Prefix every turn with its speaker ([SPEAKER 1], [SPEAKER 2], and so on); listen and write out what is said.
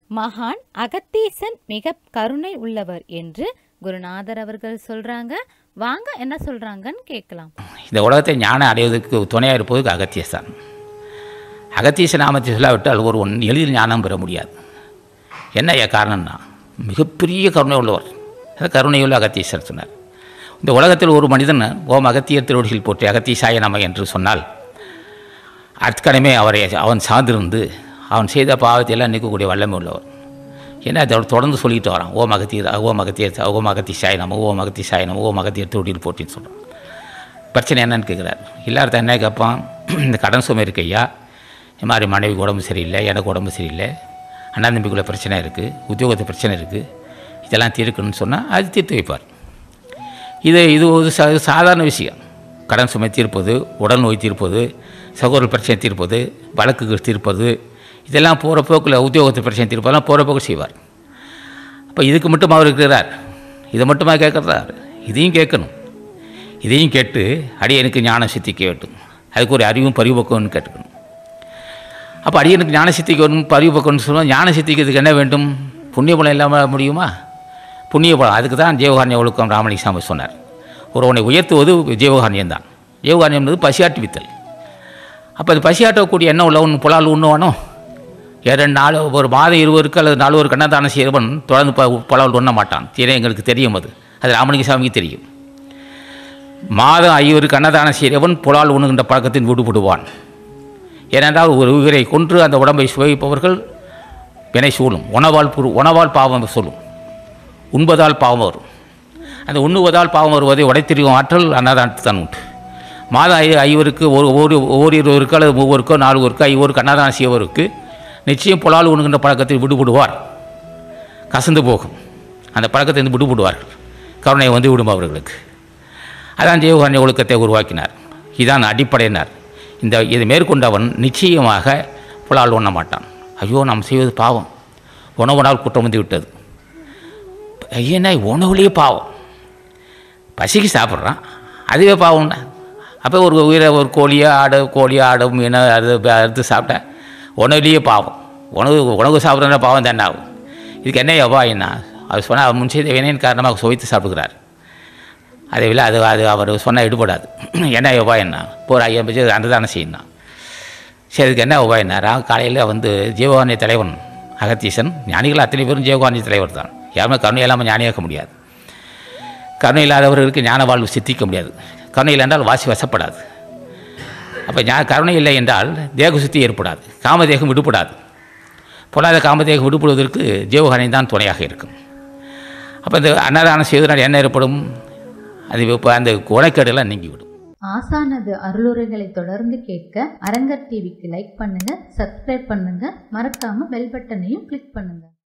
[SPEAKER 1] மகான் அகத்தீசன் மிக கருணை உள்ளவர் என்று குருநாதர் அவர்கள் சொல்றாங்க. வாங்க என்ன சொல்றாங்கன்னு கேட்கலாம்.
[SPEAKER 2] இந்த உலகத்தை ஞானம் அடைவதற்கு துணையாக இருப்பதுக்கு அகத்தியஸ்தான். அகத்தீச நாமத்தை சொல்லாவிட்டால் ஒருவன் எளிதில் ஞானம் பெற முடியாது. என்ன காரணம்னா மிகப்பெரிய கருணை உள்ளவர். கருணையுள்ள அகத்தீசர் சொன்னார். இந்த உலகத்தில் ஒரு மனிதன் ஓம் அகத்தியர் திருவடிகள் போற்றி அகத்தீசாய நம என்று சொன்னால் அற்கனமே அவன் சார்ந்திருந்து அவன் செய்த பாவத்தை எல்லாம் நீக்கக்கூடிய வல்லமை உள்ளவர். ஏன்னா அதை தொடர்ந்து சொல்லிட்டு வரான். ஓம் அகத்தியர் ஓம் அகத்தியர் ஓம் அகத்திசாய நம ஓம் அகத்திசாய நம ஓம் அகத்தியர் திருவடியில் போட்டின்னு சொல்கிறான். பிரச்சனை என்னன்னு கேட்குறாரு. எல்லார்த்த என்ன கேட்பான், இந்த கடன் சுமை இருக்கு ஐயா, இந்த மாதிரி மனைவிக்கு உடம்பு சரியில்லை, எனக்கு உடம்பு சரியில்லை, அண்ணா தம்பிக்குள்ள பிரச்சனை இருக்குது, உத்தியோகத்து பிரச்சனை இருக்குது, இதெல்லாம் தீர்க்கணும்னு சொன்னால் அது தீர்த்து வைப்பார். இது ஒரு சாதாரண விஷயம். கடன் சுமை தீர்ப்பது, உடல் நோய் தீர்ப்பது, சகோதர பிரச்சனை தீர்ப்பது, வழக்குகள் தீர்ப்பது, இதெல்லாம் போகிற போக்கில் உத்தியோகத்து பிரச்சனை தீர்ப்பதெல்லாம் போகிற போக்கு செய்வார். அப்போ இதுக்கு மட்டும் அவர் இருக்கிறார், இதை மட்டுமா கேட்குறார், இதையும் கேட்கணும். இதையும் கேட்டு அடியனுக்கு ஞான சித்திக்க வேண்டும், அதுக்கு ஒரு அறிவும் பரிபக்குவம்னு கேட்டுக்கணும். அப்போ அடியனுக்கு ஞான சித்திக்க வேணும் பரிபக்குவம்னு சொல்லுவோம். ஞான சித்திக்கிறதுக்கு என்ன வேண்டும்? புண்ணியபலம் இல்லாமல் முடியுமா? புண்ணியபலம், அதுக்கு தான் ஜீவகாரண்ய ஒழுக்கம் ராமலிங்கசாமி சொன்னார். ஒருவனை உயர்த்துவது ஜீவகாரண்யம் தான். ஜீவகாரண்யம் என்பது பசியாட்டு வித்தல். அப்போ அது பசியாட்டக்கூடிய என்ன உள்ள ஒன்று புலால் உண்ணுவானோ, 2 ஒரு மாதம் 20 அல்லது 4 கண்ணதானம் செய்கிறவன் தொடர்ந்து புலால் உண்ண மாட்டான். எங்களுக்கு தெரியும், அது ராமலிங்கசாமிக்கு தெரியும். மாதம் 5 கண்ணதானம் செய்கிறவன் புலால் உண்ணுகின்ற பழக்கத்தின் விடுபடுவான். ஏனென்றால் ஒரு உயிரை கொன்று அந்த உடம்பை சுவைப்பவர்கள் வினை சூழும். உணவால் பாவம் சொல்லும், உண்பதால் பாவம் வரும். அந்த உண்ணுவதால் பாவம் வருவதை உடைத்திருக்கும் ஆற்றல் அன்னதானத்துக்கு உண்டு. மாதம் 5 ஓரிருவருக்கு அல்லது 3 4 5 அன்னதானம் செய்வருக்கு நிச்சயம் புலால் உண்ணுகின்ற பழக்கத்தில் விடுபடுவார். கசந்து போகும், அந்த பழக்கத்தை விடுபடுவார்கள். கருணை விடும் அவர்களுக்கு. அதான் ஜீவகாரண்ய ஒழுக்கத்தை உருவாக்கினார். இதான் அடிப்படையினார். இது மேற்கொண்டவன் நிச்சயமாக புலால் உண்ண மாட்டான். ஐயோ, நாம் செய்வது பாவம், உணவுனால் குற்றம் வந்து விட்டது. ஐயனா உணவுலேயே பாவம், பசிக்கு சாப்பிட்றான், அதுவே பாவம்னா. அப்போ ஒரு உயிரை ஒரு கோழி ஆடு மீனை அறுத்து சாப்பிட்டேன், உணவுலேயே பாவம். உணவு சாப்பிட்றதுனா பாவம் தானே ஆகும். இதுக்கு என்ன எவ்வாயின்னா அவர் சொன்னால் முன் செய்த வினையின் காரணமாக சுவைத்து சாப்பிடுகிறார். அதை விட அது அவர் சொன்னால் ஈடுபடாது. என்ன உபாயம்னா ஒரு 5 பேர் அன்னதானம் செய்யணும். சரி, அதுக்கு என்ன உபாயம்னா காலையில் ஜீவகாரண்ய தலைவன் அகத்தீசன், ஞானிகள் அத்தனை பேரும் ஜீவகாரண்ய தலைவர் தான். யாருமே கருணை இல்லாமல் ஞானியாக்க முடியாது. கருணை இல்லாதவர்களுக்கு ஞான வாழ்வு சித்திக்க முடியாது. கருணை இல்லை என்றால் வாசி வசப்படாது. அப்போ கருணை இல்லை என்றால் தேக சுத்தி ஏற்படாது, காமதேகம் விடுபடாது. பொல்லாத காமதேகம் விடுபடுவதற்கு ஜீவகாரண்யம் தான் துணையாக இருக்கும். அப்போ இந்த அன்னதானம் செய்வதனால் என்ன ஏற்படும்? அது இப்போ அந்த குணக்கேடெல்லாம் நீங்கிவிடும்.
[SPEAKER 3] ஆசானது அருளுரைகளை தொடர்ந்து கேட்க அரங்கர் டிவிக்கு லைக் பண்ணுங்க, சப்ஸ்கிரைப் பண்ணுங்க, மறக்காம பெல் பட்டனையும் கிளிக் பண்ணுங்க.